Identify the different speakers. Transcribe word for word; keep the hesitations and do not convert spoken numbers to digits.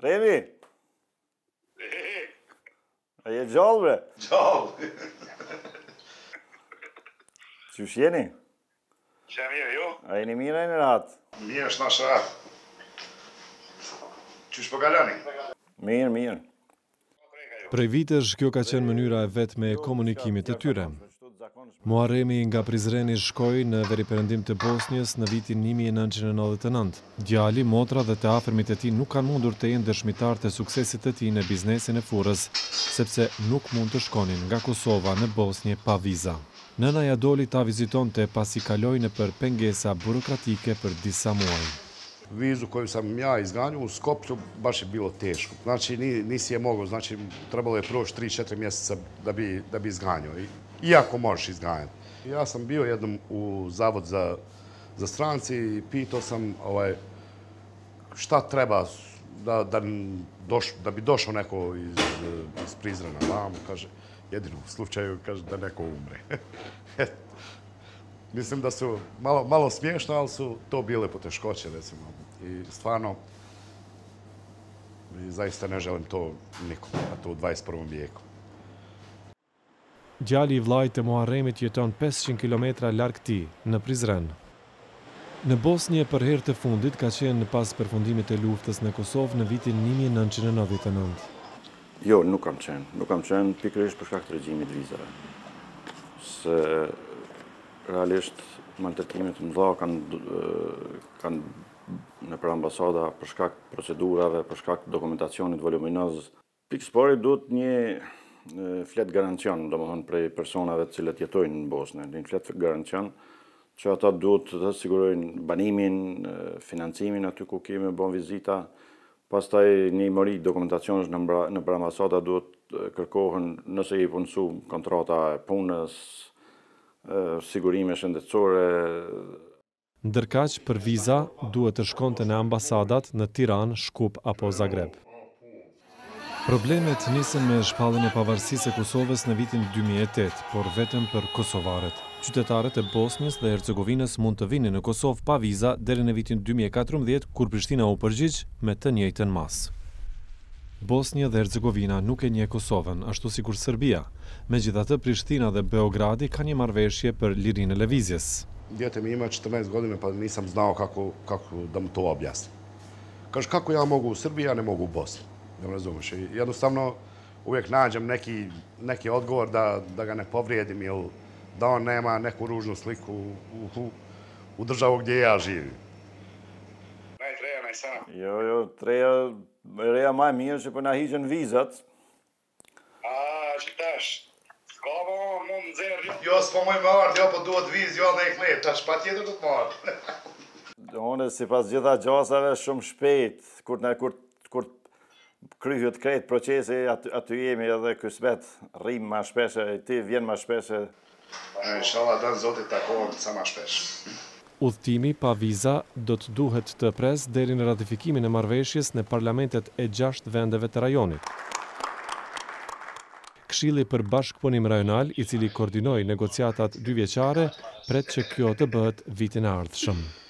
Speaker 1: Remi? A je gjallë, bre?
Speaker 2: Gjallë.
Speaker 1: Qysh jeni?
Speaker 2: Që mirë, jo?
Speaker 1: A jeni mirë e në ratë?
Speaker 2: Mirë është nash ratë. Qysh po kaloni?
Speaker 1: Mirë, mirë.
Speaker 3: Prej vitesh, kjo ka qenë mënyra e vetme e komunikimit të tyre. Muharremi nga Prizreni shkoi në veriperëndim të Bosnjës në vitin një mijë e nëntëqind e nëntëdhjetë e nëntë. Djali, motra dhe të afërmit e tij nuk kanë mundur të jenë dëshmitar të suksesit të tij në biznesin e furrës, sepse nuk mund të shkonin nga Kosova në Bosnjë pa viza. Nëna ja doli ta vizitonte pasi kaloi nëpër pengesa burokratike për disa muaj.
Speaker 4: Vizu koju sam ja izganjao u Skoplju baš je bilo teško. Znači nisi je mogao, znači trebalo je proći tri četiri mjeseca da bi, da bi izganjao. Iako možeš izganjati. Ja sam bio jednom u Zavod za, za stranci i pitao sam ovaj, šta treba da, da, doš, da bi došao neko iz, iz Prizrena vamo. Kaže, jedino u slučaju kaže, da neko umre. Mislim da su malo, malo smiješno, ali su to bile poteškoće, recimo. I stvarno, i zaista ne želim to nikom, a to u dvadeset prvom vijeku.
Speaker 3: Djali i vllajt të Muharremit jeton pesëqind kilometra larg tij, në Prizren. Në Bosnjë për herë të fundit ka qenë pas përfundimit të luftës në Kosovë në vitin një mijë e nëntëqind e nëntëdhjetë e nëntë.
Speaker 1: Jo, nuk kam qenë. Nuk kam qenë pikërisht për shkak të regjimit vizave. Se realisht maltretimet mëdha kanë kanë në për ambasada për shkak procedurave, për shkak dokumentacionit voluminoz. Pikëspori duhet një flet garancion, domethënë prej personave të cilët jetojnë në Bosnë, një flet garancion që ata duhet të sigurojnë banimin, financimin aty ku kemi bën vizita. Pastaj një mori dokumentacionesh në në për ambasada duhet kërkohen nëse i punësu kontrata e punës, sigurime shëndetësore.
Speaker 3: Ndërkaq, për viza duhet të shkonte në ambasadat në Tiranë, Shkup apo Zagreb. Problemet nisën me shpalljen e pavarësisë së Kosovës në vitin dy mijë e tetë, por vetëm për kosovarët. Qytetarët e Bosnjës dhe Hercegovinës mund të vinin në Kosovë pa viza deri në vitin dy mijë e katërmbëdhjetë, kur Prishtina u përgjigj me të njëjtën mas. Bosnja dhe Hercegovina nuk e njeh Kosovën, ashtu sikur Serbia. Megjithatë, Prishtina dhe Beogradi kanë një marrëveshje për lirinë e lëvizjes.
Speaker 4: Dijete mi ima četrnaest godina pa nisam znao kako, kako da mu to objasnim. Kaže, kako ja mogu u Srbiji, ja ne mogu u Bosni. Ne razumeš. I jednostavno uvijek nađem neki, neki odgovor da, da ga ne povrijedim ili da on nema neku ružnu sliku u, u, u državu gdje ja živim.
Speaker 2: Nej, treja, nej, sana.
Speaker 1: Jo, jo, treja, reja ma e mirë që për na hiqen vizat.
Speaker 2: A, që tash, s'ka po mund nxerr jo.
Speaker 4: Jo, s'po moj me ardh, jo, po duhet vizë, jo dhe e klet, tash pa tjetër do të marrë.
Speaker 1: Unë si pas gjitha gjasave shumë shpejt, kur në kur, kur kryhet krejt procesi, aty, aty jemi edhe kësmet rrim ma shpeshe, ti vjen ma shpeshe.
Speaker 4: Inshallah, dan zotit takohen sa ma shpesh.
Speaker 3: Udhtimi pa viza do të duhet të pres deri në ratifikimin e marrëveshjes në parlamentet e gjashtë vendeve të rajonit. Këshilli për bashkëpunim rajonal, i cili koordinoi negociatat dyvjeçare, pret që kjo të bëhet vitin e ardhshëm.